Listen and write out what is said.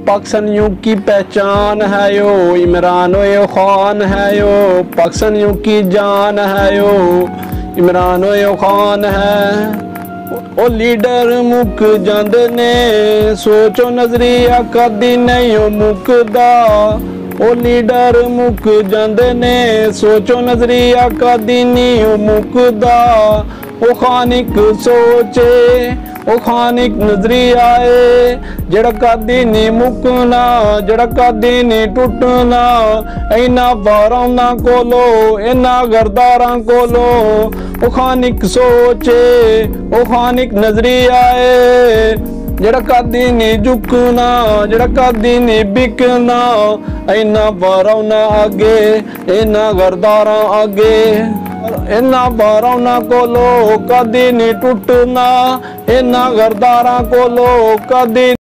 पाकिस्तान युग की पहचान है यो, इमरान यो खान है यो, पाकिस्तान युग की जान है यो, इमरान यो खान है। ओ लीडर मुक जांदे ने, सोचो नजरिया कदी नहीं ओ मुकदा। ओ लीडर मुक जांदे ने, सोचो नजरिया कदी नहीं ओ मुकदा। ओ खानिक सोचे, ओ खानिक नजरिया है, जड़ा कदी नहीं मुकना, जड़ा कदी नहीं टुटना। इना वारां कोलो, इना गरदारां कोलो, ओ खानिक सोचे, ओ खानिक नजरिया है, जड़ा कदी नहीं झुकना, जड़ा कदी नहीं बिकना। इना वारां आगे, इना गरदारां आगे, इना वारां कोलो कदी नहीं टुटना, इना गरदारां कोलो कदी